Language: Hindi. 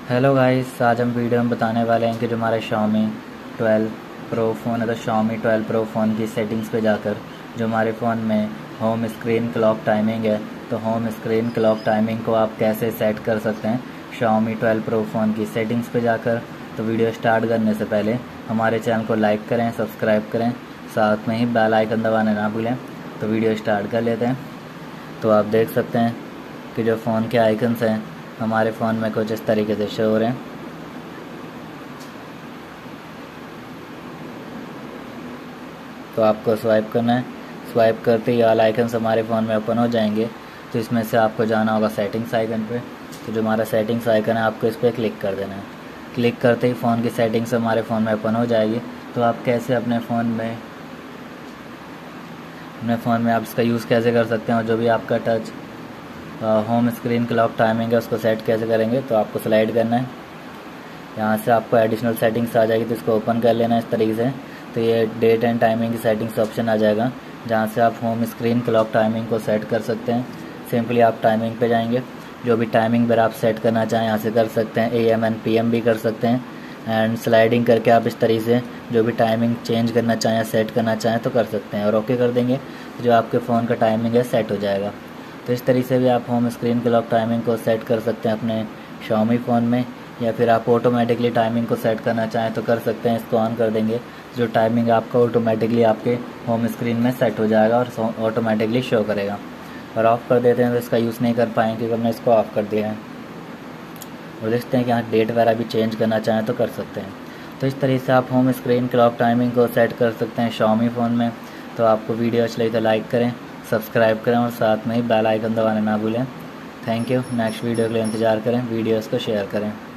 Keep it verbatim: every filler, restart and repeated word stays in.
हेलो गाइस, आज हम वीडियो में बताने वाले हैं कि जो हमारा Xiaomi ट्वेल्व प्रो फ़ोन है तो Xiaomi ट्वेल्व प्रो फ़ोन की सेटिंग्स पे जाकर जो हमारे फ़ोन में होम स्क्रीन क्लॉक टाइमिंग है तो होम स्क्रीन क्लॉक टाइमिंग को आप कैसे सेट कर सकते हैं Xiaomi ट्वेल्व प्रो फ़ोन की सेटिंग्स पे जाकर। तो वीडियो स्टार्ट करने से पहले हमारे चैनल को लाइक करें, सब्सक्राइब करें, साथ में ही बेल आइकन दबाना ना भूलें। तो वीडियो स्टार्ट कर लेते हैं। तो आप देख सकते हैं कि जो फ़ोन के आइकन्स हैं हमारे फ़ोन में कुछ इस तरीके से शो हो रहे हैं। तो आपको स्वाइप करना है। स्वाइप करते ही ऑल आइकन्स हमारे फ़ोन में ओपन हो जाएंगे। तो इसमें से आपको जाना होगा सेटिंग्स आइकन पे। तो जो हमारा सेटिंग्स आइकन है आपको इस पर क्लिक कर देना है। क्लिक करते ही फ़ोन की सेटिंग्स हमारे फ़ोन में ओपन हो जाएगी। तो आप कैसे अपने फ़ोन में अपने फ़ोन में आप इसका यूज़ कैसे कर सकते हैं और जो भी आपका touch home screen clock timing है उसको सेट कैसे करेंगे, तो आपको स्लाइड करना है। यहाँ से आपको एडिशनल सेटिंग्स आ जाएगी तो इसको ओपन कर लेना है इस तरीके से। तो ये डेट एंड टाइमिंग की सेटिंग्स ऑप्शन आ जाएगा जहाँ से आप होम स्क्रीन क्लॉक टाइमिंग को सेट कर सकते हैं। सिंपली आप टाइमिंग पे जाएंगे, जो भी टाइमिंग पर आप सेट करना चाहें यहाँ से कर सकते हैं। A M and P M भी कर सकते हैं एंड स्लाइडिंग करके आप इस तरीके से जो भी टाइमिंग चेंज करना चाहें, सेट करना चाहें तो कर सकते हैं और ओके कर देंगे तो जो आपके फ़ोन का टाइमिंग है सेट हो जाएगा। तो इस तरीके से भी आप होम स्क्रीन क्लॉक टाइमिंग को सेट कर सकते हैं अपने Xiaomi फ़ोन में, या फिर आप ऑटोमेटिकली टाइमिंग को सेट करना चाहें तो कर सकते हैं। इसको ऑन कर देंगे जो टाइमिंग आपका ऑटोमेटिकली आपके होम स्क्रीन में सेट हो जाएगा और ऑटोमेटिकली शो करेगा। और ऑफ़ कर देते हैं तो इसका यूज़ नहीं कर पाएंगे क्योंकि हमने इसको ऑफ़ कर दिया है। और देखते हैं कि यहाँ डेट वगैरह भी चेंज करना चाहें तो कर सकते हैं। तो इस तरीके से आप होम स्क्रीन क्लॉक टाइमिंग को सेट कर सकते हैं Xiaomi फ़ोन में। तो आपको वीडियो अच्छी लगी तो लाइक करें, सब्सक्राइब करें और साथ में ही बेल आइकन दबाना ना भूलें। Thank you. नेक्स्ट वीडियो के लिए इंतज़ार करें, वीडियोस को शेयर करें।